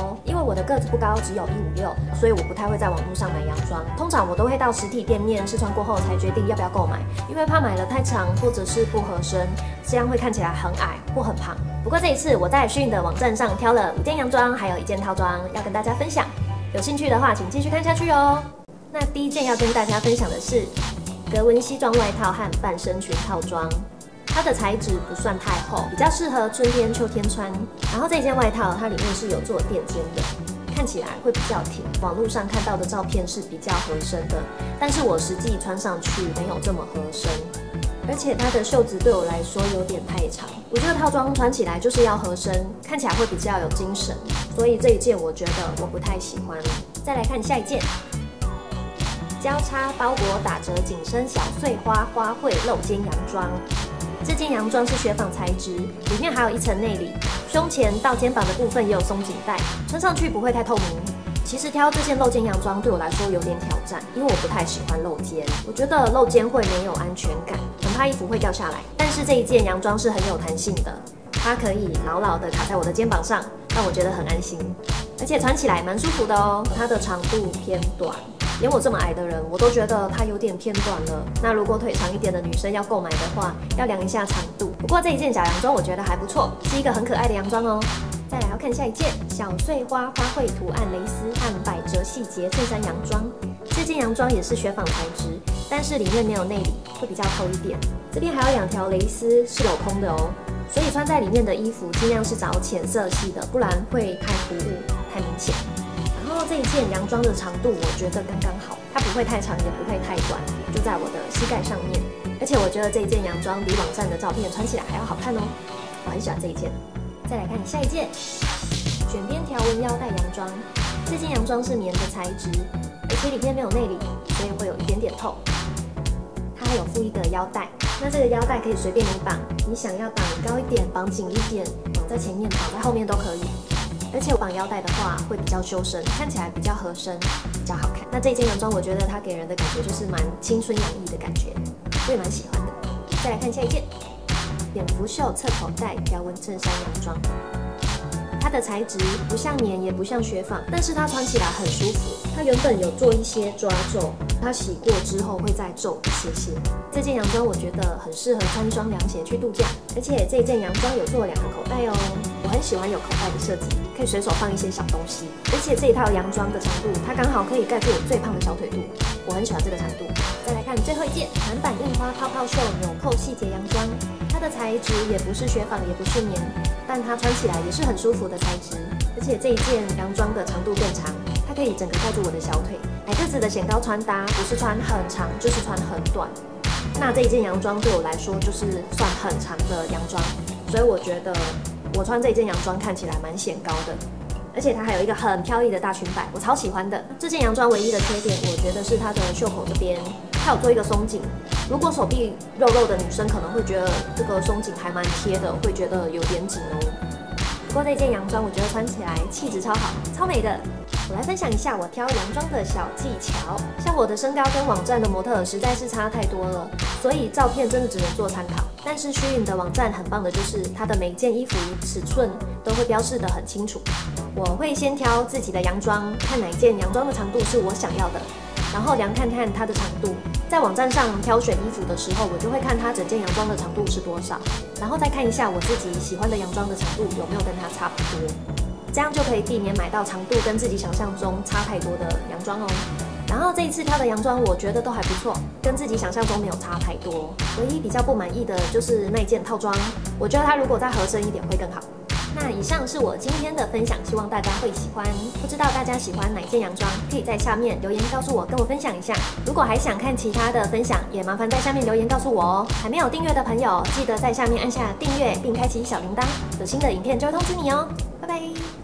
哦。因为我的个子不高，只有156，所以我不太会在网络上买洋装。通常我都会到实体店面试穿过后才决定要不要购买，因为怕买了太长或者是不合身，这样会看起来很矮或很胖。不过这一次我在SHEIN的网站上挑了5件洋装，还有1件套装要跟大家分享。有兴趣的话，请继续看下去哦。那第一件要跟大家分享的是格纹西装外套和半身裙套装。它的材质不算太厚，比较适合春天、秋天穿。然后这件外套它里面是有做垫肩的，看起来会比较挺。网络上看到的照片是比较合身的，但是我实际穿上去没有这么合身，而且它的袖子对我来说有点太长。我觉得套装穿起来就是要合身，看起来会比较有精神，所以这一件我觉得我不太喜欢。再来看下一件。交叉包裹打折紧身小碎花花卉露肩洋装，这件洋装是雪纺材质，里面还有一层内里，胸前到肩膀的部分也有松紧带，穿上去不会太透明。其实挑这件露肩洋装对我来说有点挑战，因为我不太喜欢露肩，我觉得露肩会没有安全感，很怕衣服会掉下来。但是这一件洋装是很有弹性的，它可以牢牢的卡在我的肩膀上，让我觉得很安心，而且穿起来蛮舒服的哦。它的长度偏短。连我这么矮的人，我都觉得它有点偏短了。那如果腿长一点的女生要购买的话，要量一下长度。不过这一件小洋装我觉得还不错，是一个很可爱的洋装哦。再来要看下一件小碎花花卉图案蕾丝和百褶细节衬衫洋装。这件洋装也是雪纺材质，但是里面没有内里，会比较透一点。这边还有2条蕾丝是镂空的哦，所以穿在里面的衣服尽量是找浅色系的，不然会太突兀、太明显。然后这一件洋装的长度我觉得刚刚好，它不会太长，也不会太短，就在我的膝盖上面。而且我觉得这一件洋装比网站的照片穿起来还要好看哦，我很喜欢这一件。再来看下一件，卷边条纹腰带洋装。这件洋装是棉的材质，而且里面没有内里，所以会有一点点透。它还有附一个腰带，那这个腰带可以随便你绑，你想要绑高一点、绑紧一点、绑在前面、绑在后面都可以。而且绑腰带的话会比较修身，看起来比较合身，比较好看。那这件洋装我觉得它给人的感觉就是蛮青春洋溢的感觉，我也蛮喜欢的。再来看下一件，蝙蝠袖侧口袋条纹衬衫洋装。它的材质不像棉也不像雪纺，但是它穿起来很舒服。它原本有做一些抓皱，它洗过之后会再皱一些些。这件洋装我觉得很适合穿一双凉鞋去度假，而且这件洋装有做2个口袋哦，我很喜欢有口袋的设计，可以随手放一些小东西。而且这一套洋装的长度，它刚好可以盖住我最胖的小腿肚，我很喜欢这个长度。再来看最后一件韩版印花泡泡袖纽扣细节洋装，它的材质也不是雪纺，也不是棉，但它穿起来也是很舒服的材质。而且这一件洋装的长度更长，它可以整个盖住我的小腿。矮个子的显高穿搭不是穿很长，就是穿很短。那这一件洋装对我来说就是算很长的洋装，所以我觉得我穿这件洋装看起来蛮显高的。而且它还有一个很飘逸的大裙摆，我超喜欢的。这件洋装唯一的缺点，我觉得是它的袖口这边，它有做一个松紧。如果手臂肉肉的女生可能会觉得这个松紧还蛮贴的，会觉得有点紧哦。不过这件洋装我觉得穿起来气质超好，超美的。我来分享一下我挑洋装的小技巧。像我的身高跟网站的模特儿实在是差太多了，所以照片真的只能做参考。但是SHEIN的网站很棒的就是它的每一件衣服尺寸都会标示得很清楚。我会先挑自己的洋装，看哪一件洋装的长度是我想要的，然后量看看它的长度。在网站上挑选衣服的时候，我就会看它整件洋装的长度是多少，然后再看一下我自己喜欢的洋装的长度有没有跟它差不多，这样就可以避免买到长度跟自己想象中差太多的洋装哦。然后这一次挑的洋装我觉得都还不错，跟自己想象中没有差太多。唯一比较不满意的就是那一件套装，我觉得它如果再合身一点会更好。那以上是我今天的分享，希望大家会喜欢。不知道大家喜欢哪件洋装，可以在下面留言告诉我，跟我分享一下。如果还想看其他的分享，也麻烦在下面留言告诉我哦。还没有订阅的朋友，记得在下面按下订阅并开启小铃铛，有新的影片就会通知你哦。拜拜。